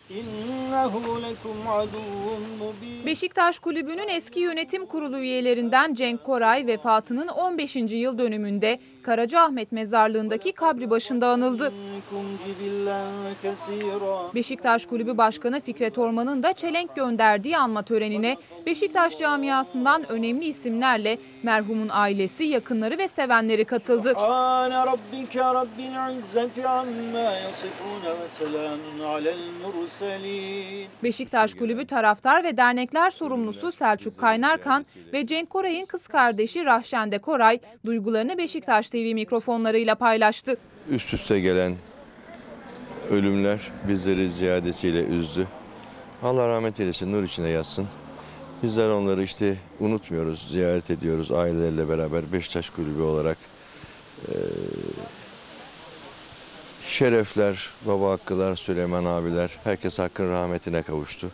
Beşiktaş Kulübü'nün eski yönetim kurulu üyelerinden Cenk Koray vefatının 15. yıl dönümünde Karacaahmet Mezarlığı'ndaki kabri başında anıldı. Beşiktaş Kulübü Başkanı Fikret Orman'ın da çelenk gönderdiği anma törenine Beşiktaş camiasından önemli isimlerle merhumun ailesi, yakınları ve sevenleri katıldı. Beşiktaş Kulübü taraftar ve dernekler sorumlusu Selçuk Kaynarkan ve Cenk Koray'ın kız kardeşi Rahşende Koray duygularını Beşiktaş TV mikrofonlarıyla paylaştı. Üst üste gelen ölümler bizleri ziyadesiyle üzdü. Allah rahmet eylesin, nur içinde yatsın. Bizler onları unutmuyoruz, ziyaret ediyoruz ailelerle beraber Beşiktaş Kulübü olarak. Şerefler, baba hakkılar, Süleyman abiler, herkes hakkın rahmetine kavuştu.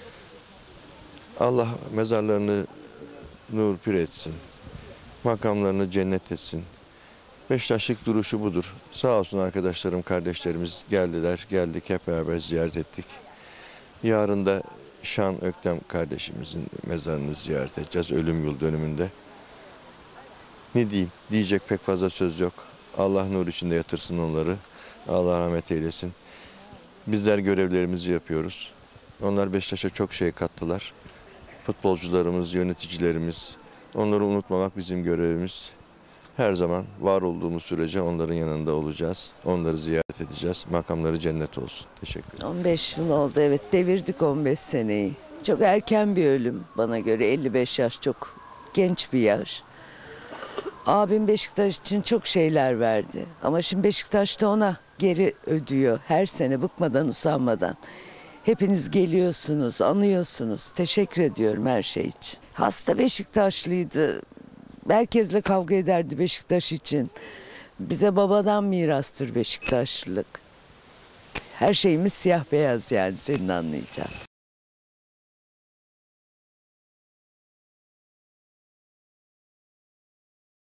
Allah mezarlarını nur pür etsin, makamlarını cennet etsin. Beşiktaşlık duruşu budur. Sağ olsun arkadaşlarım, kardeşlerimiz geldik hep beraber ziyaret ettik. Yarın da Şan Öktem kardeşimizin mezarını ziyaret edeceğiz ölüm yıl dönümünde. Ne diyeyim, diyecek pek fazla söz yok. Allah nur içinde yatırsın onları. Allah rahmet eylesin. Bizler görevlerimizi yapıyoruz. Onlar Beşiktaş'a çok şey kattılar. Futbolcularımız, yöneticilerimiz, onları unutmamak bizim görevimiz. Her zaman var olduğumuz sürece onların yanında olacağız. Onları ziyaret edeceğiz. Makamları cennet olsun. Teşekkür ederim. 15 yıl oldu, evet, devirdik 15 seneyi. Çok erken bir ölüm bana göre. 55 yaş çok genç bir yaş. Abim Beşiktaş için çok şeyler verdi. Ama şimdi Beşiktaş da ona geri ödüyor. Her sene bıkmadan usanmadan. Hepiniz geliyorsunuz, anıyorsunuz. Teşekkür ediyorum her şey için. Hasta Beşiktaşlıydı. Herkesle kavga ederdi Beşiktaş için. Bize babadan mirastır Beşiktaşlılık. Her şeyimiz siyah beyaz, yani senin anlayacağın.